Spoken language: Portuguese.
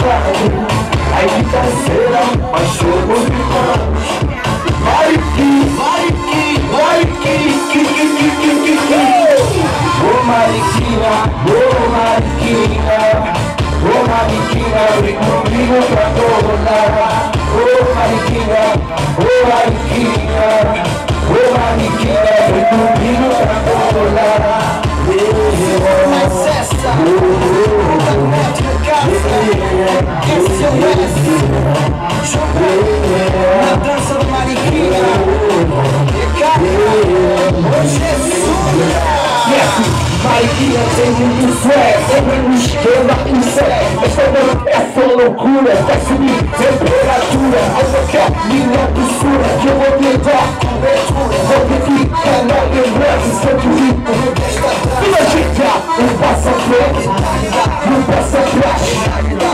Ai que canseira, mas somos irmãos. Ô Mariquinha, vem comigo pra rolar. Ô Mariquinha, vem comigo pra rolar. Mais essa, fundamento de casa, esse é o S, jogando na dança do Mariquinha, e cara, ô Jesus! Mariquinha tem muito swag, sempre no esquema e segue. Essa loucura vai subir temperatura. Essa que é minha postura, que eu vou tentar cobertura. Vou ter que calar lembrança, sempre rico. Vou ajeitar um passo à frente, um passo atrás.